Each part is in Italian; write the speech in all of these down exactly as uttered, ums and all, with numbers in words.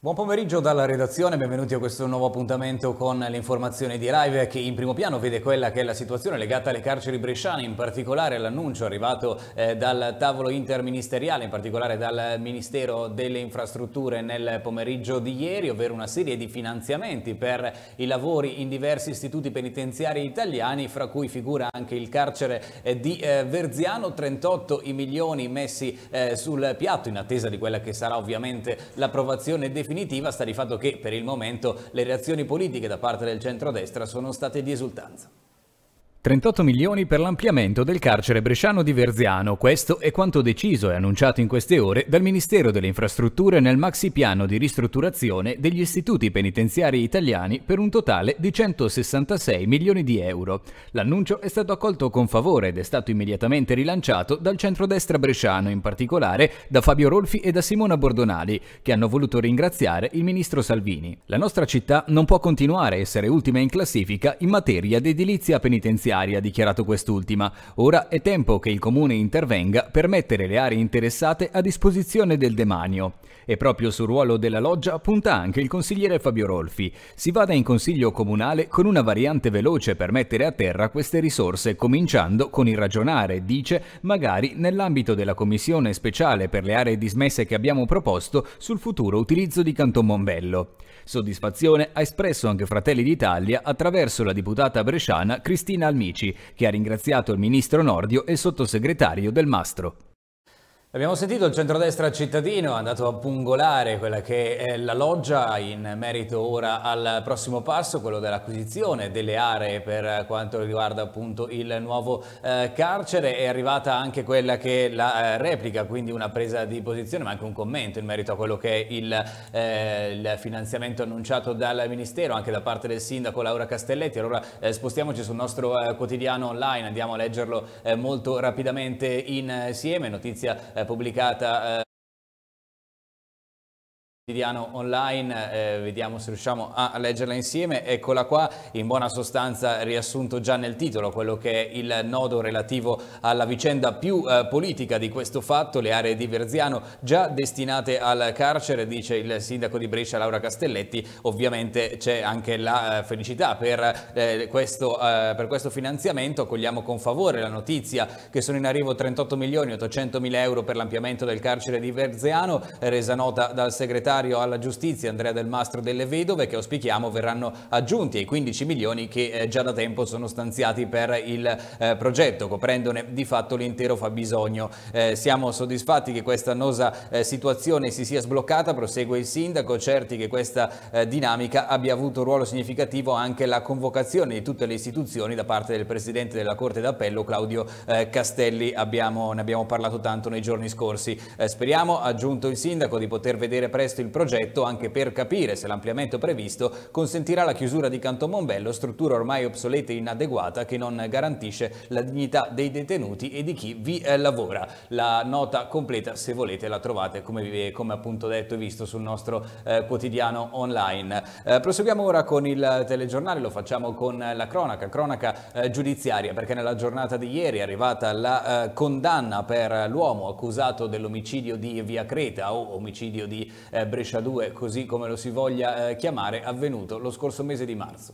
Buon pomeriggio dalla redazione, benvenuti a questo nuovo appuntamento con le informazioni di Live che in primo piano vede quella che è la situazione legata alle carceri bresciane, in particolare l'annuncio arrivato eh, dal tavolo interministeriale, in particolare dal Ministero delle Infrastrutture nel pomeriggio di ieri, ovvero una serie di finanziamenti per i lavori in diversi istituti penitenziari italiani, fra cui figura anche il carcere eh, di eh, Verziano, trentotto i milioni messi eh, sul piatto in attesa di quella che sarà ovviamente l'approvazione definitiva. Sta di fatto che per il momento le reazioni politiche da parte del centrodestra sono state di esultanza. trentotto milioni per l'ampliamento del carcere bresciano di Verziano. Questo è quanto deciso e annunciato in queste ore dal Ministero delle Infrastrutture nel maxi piano di ristrutturazione degli istituti penitenziari italiani per un totale di centosessantasei milioni di euro. L'annuncio è stato accolto con favore ed è stato immediatamente rilanciato dal centrodestra bresciano, in particolare da Fabio Rolfi e da Simona Bordonali, che hanno voluto ringraziare il ministro Salvini. La nostra città non può continuare a essere ultima in classifica in materia di edilizia penitenziaria, ha dichiarato quest'ultima. Ora è tempo che il comune intervenga per mettere le aree interessate a disposizione del demanio. E proprio sul ruolo della loggia punta anche il consigliere Fabio Rolfi. Si vada in consiglio comunale con una variante veloce per mettere a terra queste risorse, cominciando con il ragionare, dice, magari nell'ambito della commissione speciale per le aree dismesse che abbiamo proposto sul futuro utilizzo di Canton Mombello. Soddisfazione ha espresso anche Fratelli d'Italia attraverso la deputata bresciana Cristina Almici, che ha ringraziato il ministro Nordio e il sottosegretario Del Mastro. Abbiamo sentito il centrodestra cittadino, è andato a pungolare quella che è la loggia in merito ora al prossimo passo, quello dell'acquisizione delle aree per quanto riguarda appunto il nuovo eh, carcere. È arrivata anche quella che è la eh, replica, quindi una presa di posizione ma anche un commento in merito a quello che è il, eh, il finanziamento annunciato dal Ministero, anche da parte del sindaco Laura Castelletti. Allora eh, spostiamoci sul nostro eh, quotidiano online, andiamo a leggerlo eh, molto rapidamente insieme. Notizia eh, pubblicata eh, quotidiano online, eh, vediamo se riusciamo a leggerla insieme. Eccola qua, in buona sostanza riassunto già nel titolo quello che è il nodo relativo alla vicenda più eh, politica di questo fatto, le aree di Verziano già destinate al carcere, dice il sindaco di Brescia Laura Castelletti. Ovviamente c'è anche la eh, felicità per, eh, questo, eh, per questo finanziamento. Cogliamo con favore la notizia che sono in arrivo trentotto milioni ottocentomila euro per l'ampliamento del carcere di Verziano, resa nota dal segretario alla giustizia Andrea Del Mastro delle Vedove, che auspichiamo verranno aggiunti ai quindici milioni che eh, già da tempo sono stanziati per il eh, progetto, coprendone di fatto l'intero fabbisogno. Eh, siamo soddisfatti che questa annosa eh, situazione si sia sbloccata, prosegue il sindaco, certi che questa eh, dinamica abbia avuto un ruolo significativo anche la convocazione di tutte le istituzioni da parte del presidente della Corte d'Appello Claudio eh, Castelli. Abbiamo, ne abbiamo parlato tanto nei giorni scorsi. Eh, speriamo, ha aggiunto il sindaco, di poter vedere presto il progetto anche per capire se l'ampliamento previsto consentirà la chiusura di Canton Mombello, struttura ormai obsoleta e inadeguata che non garantisce la dignità dei detenuti e di chi vi eh, lavora. La nota completa, se volete, la trovate come, come appunto detto e visto sul nostro eh, quotidiano online. Eh, proseguiamo ora con il telegiornale, lo facciamo con la cronaca, cronaca eh, giudiziaria, perché nella giornata di ieri è arrivata la eh, condanna per l'uomo accusato dell'omicidio di Via Creta o omicidio di eh, Brescia due, così come lo si voglia eh, chiamare, avvenuto lo scorso mese di marzo.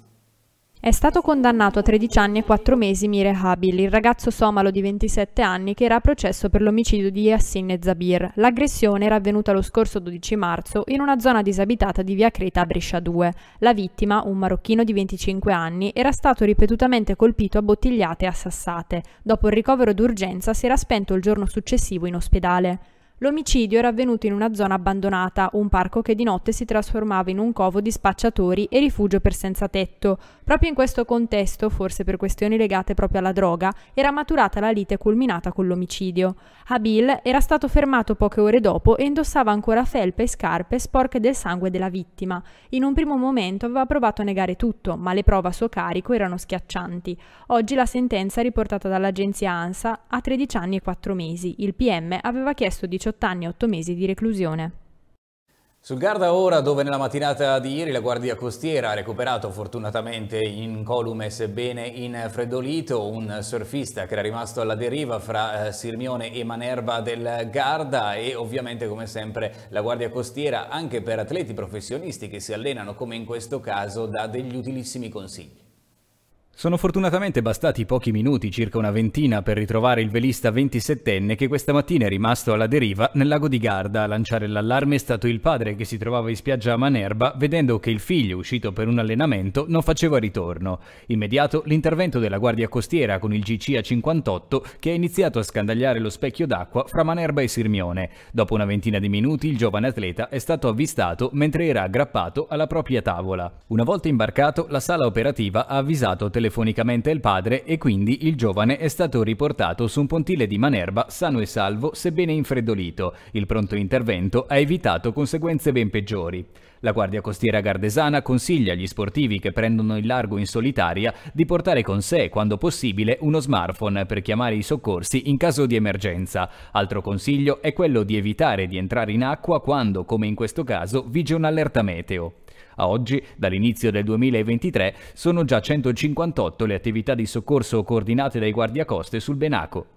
È stato condannato a tredici anni e quattro mesi Mire Habil, il ragazzo somalo di ventisette anni che era a processo per l'omicidio di Yassin Zabir. L'aggressione era avvenuta lo scorso dodici marzo in una zona disabitata di Via Creta a Brescia due. La vittima, un marocchino di venticinque anni, era stato ripetutamente colpito a bottigliate e a sassate. Dopo il ricovero d'urgenza si era spento il giorno successivo in ospedale. L'omicidio era avvenuto in una zona abbandonata, un parco che di notte si trasformava in un covo di spacciatori e rifugio per senza tetto. Proprio in questo contesto, forse per questioni legate proprio alla droga, era maturata la lite culminata con l'omicidio. Habil era stato fermato poche ore dopo e indossava ancora felpe e scarpe sporche del sangue della vittima. In un primo momento aveva provato a negare tutto, ma le prove a suo carico erano schiaccianti. Oggi la sentenza riportata dall'agenzia ANSA a tredici anni e quattro mesi. Il P M aveva chiesto diciotto anni e otto mesi di reclusione. Sul Garda ora, dove nella mattinata di ieri la Guardia Costiera ha recuperato fortunatamente incolume sebbene infreddolito un surfista che era rimasto alla deriva fra Sirmione e Manerba del Garda, e ovviamente come sempre la Guardia Costiera anche per atleti professionisti che si allenano come in questo caso dà degli utilissimi consigli. Sono fortunatamente bastati pochi minuti, circa una ventina, per ritrovare il velista ventisettenne che questa mattina è rimasto alla deriva nel lago di Garda. A lanciare l'allarme è stato il padre che si trovava in spiaggia a Manerba, vedendo che il figlio, uscito per un allenamento, non faceva ritorno. Immediato l'intervento della Guardia Costiera con il G C A cinquantotto che ha iniziato a scandagliare lo specchio d'acqua fra Manerba e Sirmione. Dopo una ventina di minuti il giovane atleta è stato avvistato mentre era aggrappato alla propria tavola. Una volta imbarcato, la sala operativa ha avvisato telefonicamente telefonicamente il padre e quindi il giovane è stato riportato su un pontile di Manerba sano e salvo sebbene infreddolito. Il pronto intervento ha evitato conseguenze ben peggiori. La Guardia Costiera Gardesana consiglia agli sportivi che prendono il largo in solitaria di portare con sé, quando possibile, uno smartphone per chiamare i soccorsi in caso di emergenza. Altro consiglio è quello di evitare di entrare in acqua quando, come in questo caso, vige un'allerta meteo. A oggi, dall'inizio del duemilaventitré, sono già centocinquantotto le attività di soccorso coordinate dai guardiacoste sul Benaco.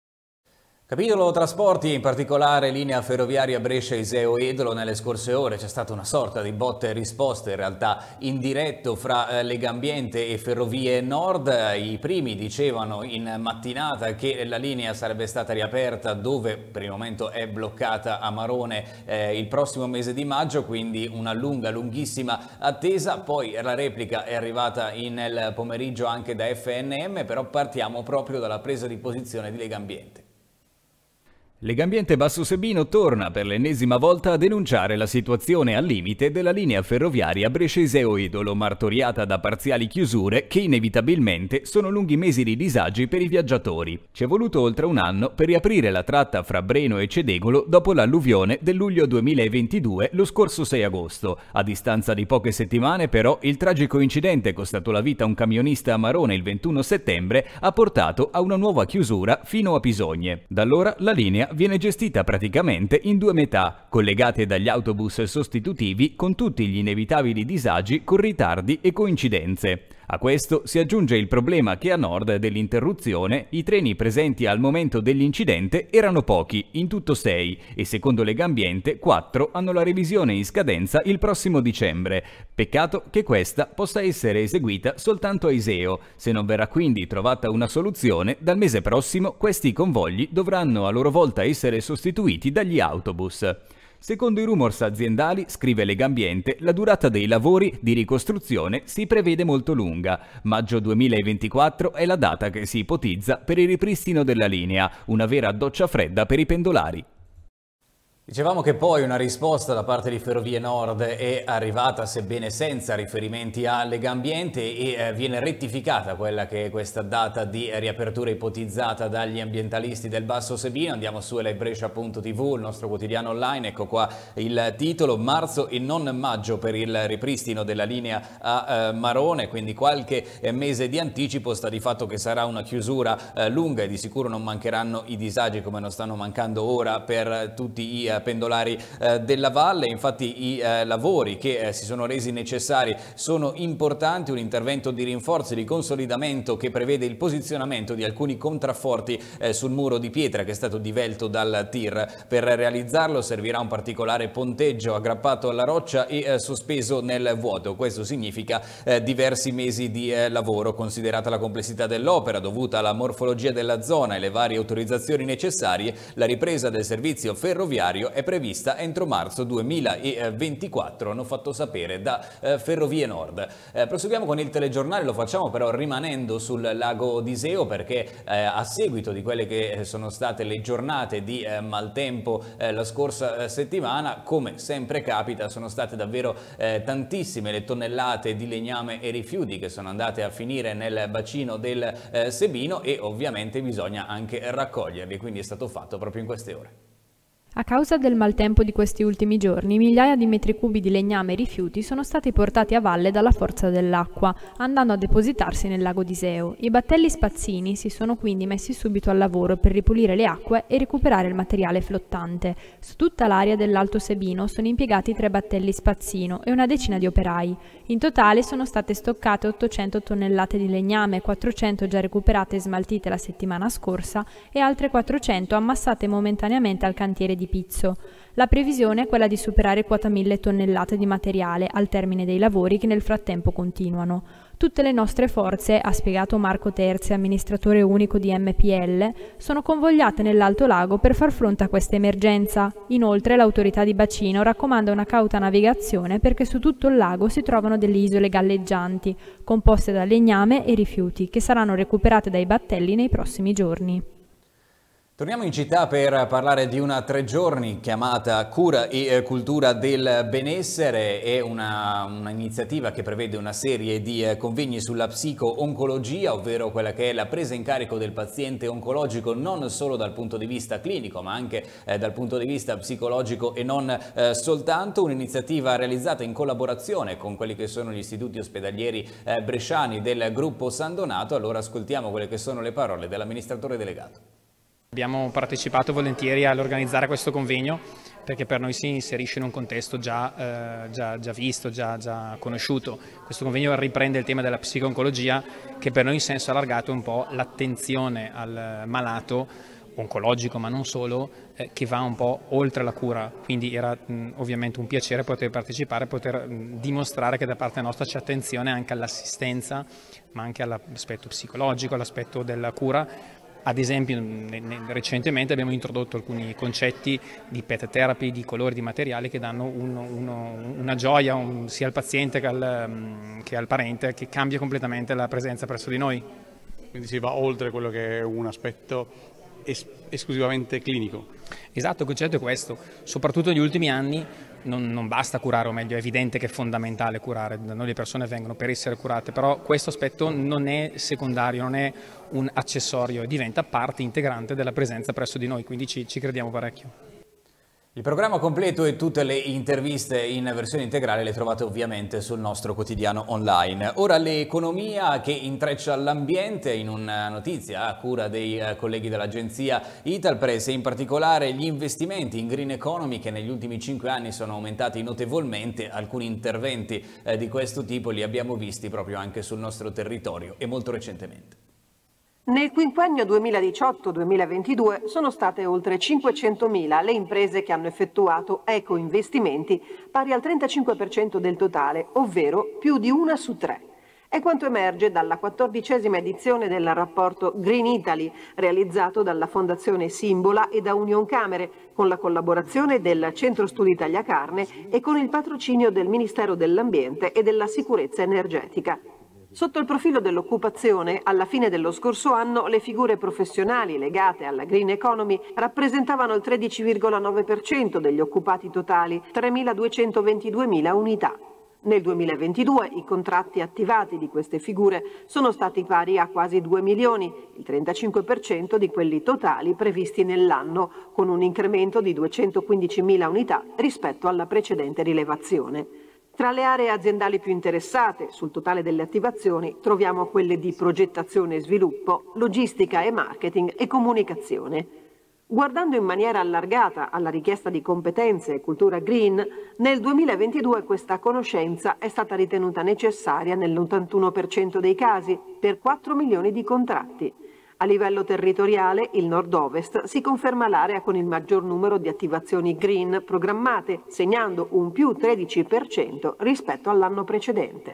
Capitolo trasporti, in particolare linea ferroviaria Brescia-Iseo-Edolo. Nelle scorse ore c'è stata una sorta di botte e risposte, in realtà in diretto, fra Legambiente e Ferrovie Nord. I primi dicevano in mattinata che la linea sarebbe stata riaperta, dove per il momento è bloccata a Marone, eh, il prossimo mese di maggio, quindi una lunga, lunghissima attesa. Poi la replica è arrivata nel pomeriggio anche da F N M, però partiamo proprio dalla presa di posizione di Legambiente. Legambiente Basso Sebino torna per l'ennesima volta a denunciare la situazione al limite della linea ferroviaria Brescia-Iseo-Edolo, martoriata da parziali chiusure che inevitabilmente sono lunghi mesi di disagi per i viaggiatori. Ci è voluto oltre un anno per riaprire la tratta fra Breno e Cedegolo dopo l'alluvione del luglio duemilaventidue, lo scorso sei agosto. A distanza di poche settimane, però, il tragico incidente costato la vita a un camionista a Marone il ventuno settembre ha portato a una nuova chiusura fino a Pisogne. Da allora la linea viene gestita praticamente in due metà, collegate dagli autobus sostitutivi con tutti gli inevitabili disagi con ritardi e coincidenze. A questo si aggiunge il problema che a nord dell'interruzione i treni presenti al momento dell'incidente erano pochi, in tutto sei, e secondo Legambiente quattro hanno la revisione in scadenza il prossimo dicembre. Peccato che questa possa essere eseguita soltanto a Iseo. Se non verrà quindi trovata una soluzione, dal mese prossimo questi convogli dovranno a loro volta essere sostituiti dagli autobus. Secondo i rumors aziendali, scrive Legambiente, la durata dei lavori di ricostruzione si prevede molto lunga. Maggio duemilaventiquattro è la data che si ipotizza per il ripristino della linea, una vera doccia fredda per i pendolari. Dicevamo che poi una risposta da parte di Ferrovie Nord è arrivata, sebbene senza riferimenti a Legambiente, e eh, viene rettificata quella che è questa data di riapertura ipotizzata dagli ambientalisti del Basso Sebino. Andiamo su elebrescia punto tv, il nostro quotidiano online. Ecco qua il titolo: marzo e non maggio per il ripristino della linea a eh, Marone, quindi qualche eh, mese di anticipo. Sta di fatto che sarà una chiusura eh, lunga e di sicuro non mancheranno i disagi, come non stanno mancando ora, per tutti i eh, pendolari eh, della valle. Infatti i eh, lavori che eh, si sono resi necessari sono importanti, un intervento di rinforzo e di consolidamento che prevede il posizionamento di alcuni contrafforti eh, sul muro di pietra che è stato divelto dal tir. Per realizzarlo servirà un particolare ponteggio aggrappato alla roccia e eh, sospeso nel vuoto. Questo significa eh, diversi mesi di eh, lavoro, considerata la complessità dell'opera dovuta alla morfologia della zona e le varie autorizzazioni necessarie. La ripresa del servizio ferroviario è prevista entro marzo duemilaventiquattro, hanno fatto sapere da eh, Ferrovie Nord. Eh, proseguiamo con il telegiornale, lo facciamo però rimanendo sul lago di Iseo, perché eh, a seguito di quelle che sono state le giornate di eh, maltempo eh, la scorsa eh, settimana, come sempre capita, sono state davvero eh, tantissime le tonnellate di legname e rifiuti che sono andate a finire nel bacino del eh, Sebino, e ovviamente bisogna anche raccoglierli, quindi è stato fatto proprio in queste ore. A causa del maltempo di questi ultimi giorni, migliaia di metri cubi di legname e rifiuti sono stati portati a valle dalla forza dell'acqua, andando a depositarsi nel lago d'Iseo. I battelli spazzini si sono quindi messi subito al lavoro per ripulire le acque e recuperare il materiale flottante. Su tutta l'area dell'Alto Sebino sono impiegati tre battelli spazzino e una decina di operai. In totale sono state stoccate ottocento tonnellate di legname, quattrocento già recuperate e smaltite la settimana scorsa e altre quattrocento ammassate momentaneamente al cantiere di Pizzo. La previsione è quella di superare quota mille tonnellate di materiale al termine dei lavori che nel frattempo continuano. Tutte le nostre forze, ha spiegato Marco Terzi, amministratore unico di M P L, sono convogliate nell'Alto Lago per far fronte a questa emergenza. Inoltre l'autorità di bacino raccomanda una cauta navigazione perché su tutto il lago si trovano delle isole galleggianti, composte da legname e rifiuti, che saranno recuperate dai battelli nei prossimi giorni. Torniamo in città per parlare di una tre giorni chiamata Cura e Cultura del Benessere. È un'iniziativa che prevede una serie di convegni sulla psico-oncologia, ovvero quella che è la presa in carico del paziente oncologico non solo dal punto di vista clinico ma anche eh, dal punto di vista psicologico e non eh, soltanto. Un'iniziativa realizzata in collaborazione con quelli che sono gli istituti ospedalieri eh, bresciani del gruppo San Donato. Allora ascoltiamo quelle che sono le parole dell'amministratore delegato. Abbiamo partecipato volentieri all'organizzare questo convegno perché per noi si inserisce in un contesto già, eh, già, già visto, già, già conosciuto. Questo convegno riprende il tema della psico-oncologia, che per noi in senso allargato è un po' l'attenzione al malato oncologico ma non solo, eh, che va un po' oltre la cura, quindi era mh, ovviamente un piacere poter partecipare, poter mh, dimostrare che da parte nostra c'è attenzione anche all'assistenza ma anche all'aspetto psicologico, all'aspetto della cura. Ad esempio recentemente abbiamo introdotto alcuni concetti di pet therapy, di colori, di materiali che danno uno, uno, una gioia un, sia al paziente che al, che al parente, che cambia completamente la presenza presso di noi. Quindi si va oltre quello che è un aspetto es esclusivamente clinico. Esatto, il concetto è questo, soprattutto negli ultimi anni non, non basta curare, o meglio è evidente che è fondamentale curare, da noi le persone vengono per essere curate, però questo aspetto non è secondario, non è un accessorio, diventa parte integrante della presenza presso di noi, quindi ci, ci crediamo parecchio. Il programma completo e tutte le interviste in versione integrale le trovate ovviamente sul nostro quotidiano online. Ora l'economia che intreccia l'ambiente, in una notizia a cura dei colleghi dell'agenzia Italpress, e in particolare gli investimenti in green economy che negli ultimi cinque anni sono aumentati notevolmente. Alcuni interventi eh, di questo tipo li abbiamo visti proprio anche sul nostro territorio e molto recentemente. Nel quinquennio duemiladiciotto duemilaventidue sono state oltre cinquecentomila le imprese che hanno effettuato eco-investimenti pari al trentacinque per cento del totale, ovvero più di una su tre. È quanto emerge dalla quattordicesima edizione del rapporto Green Italy, realizzato dalla Fondazione Simbola e da Union Camere, con la collaborazione del Centro Studi Tagliacarne e con il patrocinio del Ministero dell'Ambiente e della Sicurezza Energetica. Sotto il profilo dell'occupazione, alla fine dello scorso anno le figure professionali legate alla green economy rappresentavano il tredici virgola nove per cento degli occupati totali, tremiladuecentoventiduemila unità. Nel duemilaventidue i contratti attivati di queste figure sono stati pari a quasi due milioni, il trentacinque per cento di quelli totali previsti nell'anno, con un incremento di duecentoquindicimila unità rispetto alla precedente rilevazione. Tra le aree aziendali più interessate sul totale delle attivazioni troviamo quelle di progettazione e sviluppo, logistica e marketing e comunicazione. Guardando in maniera allargata alla richiesta di competenze e cultura green, nel duemilaventidue questa conoscenza è stata ritenuta necessaria nell'ottantuno per cento dei casi, per quattro milioni di contratti. A livello territoriale, il nord-ovest si conferma l'area con il maggior numero di attivazioni green programmate, segnando un più tredici per cento rispetto all'anno precedente.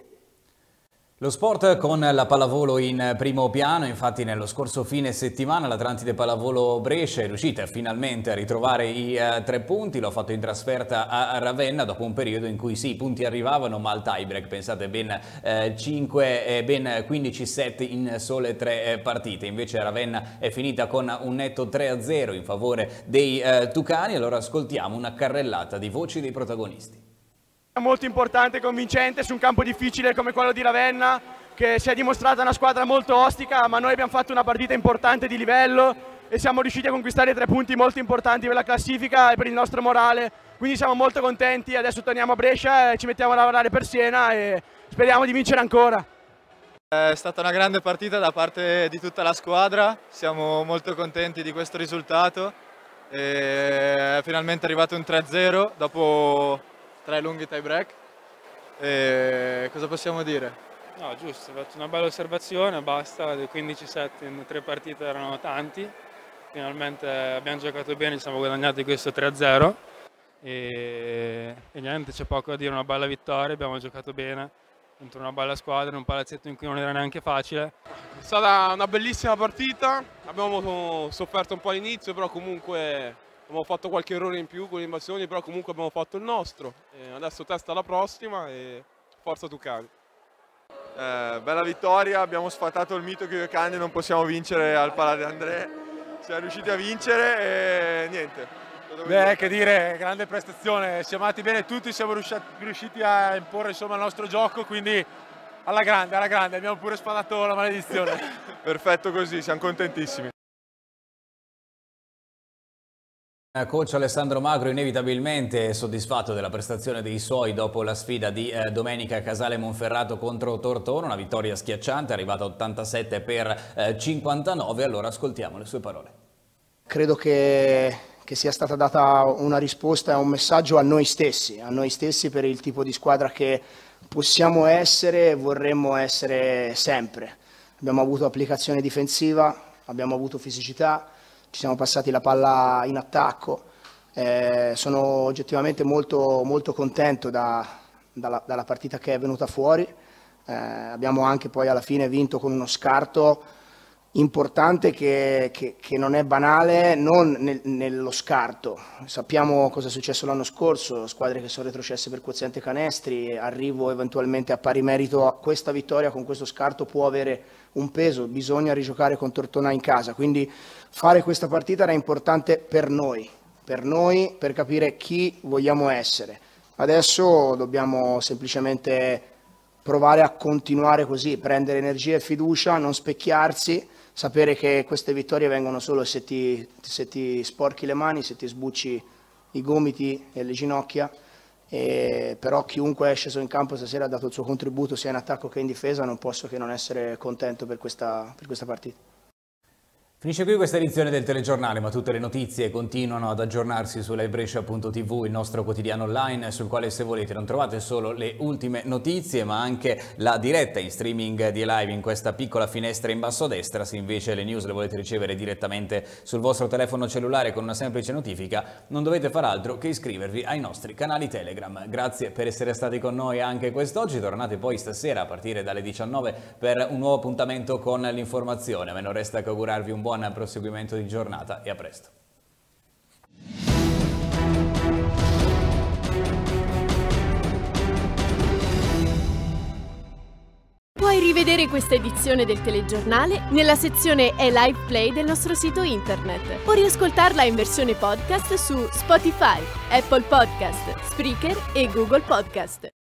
Lo sport con la pallavolo in primo piano. Infatti nello scorso fine settimana l'Atlantide Pallavolo Brescia è riuscita finalmente a ritrovare i uh, tre punti, l'ha fatto in trasferta a Ravenna dopo un periodo in cui sì, i punti arrivavano ma al tie break, pensate, ben eh, cinque e eh, ben quindici sette in sole tre eh, partite. Invece Ravenna è finita con un netto tre a zero in favore dei eh, Tucani. Allora ascoltiamo una carrellata di voci dei protagonisti. Molto importante e convincente su un campo difficile come quello di Ravenna, che si è dimostrata una squadra molto ostica, ma noi abbiamo fatto una partita importante di livello, e siamo riusciti a conquistare tre punti molto importanti per la classifica e per il nostro morale, quindi siamo molto contenti. Adesso torniamo a Brescia e ci mettiamo a lavorare per Siena e speriamo di vincere ancora. È stata una grande partita da parte di tutta la squadra, siamo molto contenti di questo risultato. E è finalmente arrivato un tre a zero dopo tre lunghi tie break. E cosa possiamo dire? No, giusto, ho fatto una bella osservazione, basta, dei quindici set in tre partite erano tanti. Finalmente abbiamo giocato bene, ci siamo guadagnati questo tre a zero e, e niente, c'è poco da dire, una bella vittoria, abbiamo giocato bene contro una bella squadra in un palazzetto in cui non era neanche facile. È stata una bellissima partita, abbiamo sofferto un po' all'inizio, però comunque abbiamo fatto qualche errore in più con le invasioni, però comunque abbiamo fatto il nostro. E adesso testa alla prossima e forza Tucani. Eh, bella vittoria, abbiamo sfatato il mito che io e Candy non possiamo vincere al Pala de André, siamo riusciti a vincere e niente. Beh, che dire, grande prestazione, siamo andati bene tutti, siamo riusciti a imporre insomma, il nostro gioco, quindi alla grande, alla grande, abbiamo pure sfadato la maledizione. Perfetto così, siamo contentissimi. Coach Alessandro Magro inevitabilmente soddisfatto della prestazione dei suoi dopo la sfida di eh, domenica a Casale Monferrato contro Tortona, una vittoria schiacciante, arrivata a ottantasette per eh, cinquantanove, allora ascoltiamo le sue parole. Credo che, che sia stata data una risposta e un messaggio a noi stessi, a noi stessi per il tipo di squadra che possiamo essere e vorremmo essere sempre. Abbiamo avuto applicazione difensiva, abbiamo avuto fisicità, ci siamo passati la palla in attacco, eh, sono oggettivamente molto, molto contento da, dalla, dalla partita che è venuta fuori, eh, abbiamo anche poi alla fine vinto con uno scarto importante che, che, che non è banale, non nel, nello scarto. Sappiamo cosa è successo l'anno scorso, squadre che sono retrocesse per quoziente canestri, arrivo eventualmente a pari merito a questa vittoria con questo scarto può avere un peso, bisogna rigiocare con Tortona in casa, quindi fare questa partita era importante per noi, per noi, per capire chi vogliamo essere. Adesso dobbiamo semplicemente provare a continuare così, prendere energia e fiducia, non specchiarsi, sapere che queste vittorie vengono solo se ti, se ti sporchi le mani, se ti sbucci i gomiti e le ginocchia, e però chiunque è sceso in campo stasera ha dato il suo contributo sia in attacco che in difesa, non posso che non essere contento per questa, per questa partita. Finisce qui questa edizione del telegiornale, ma tutte le notizie continuano ad aggiornarsi su live brescia punto tv, il nostro quotidiano online sul quale se volete non trovate solo le ultime notizie ma anche la diretta in streaming di live in questa piccola finestra in basso a destra. Se invece le news le volete ricevere direttamente sul vostro telefono cellulare con una semplice notifica non dovete far altro che iscrivervi ai nostri canali Telegram. Grazie per essere stati con noi anche quest'oggi, tornate poi stasera a partire dalle diciannove per un nuovo appuntamento con l'informazione. A me non resta che augurarvi un buon proseguimento di giornata e a presto. Puoi rivedere questa edizione del telegiornale nella sezione e live play del nostro sito internet o riascoltarla in versione podcast su Spotify, Apple Podcast, Spreaker e Google Podcast.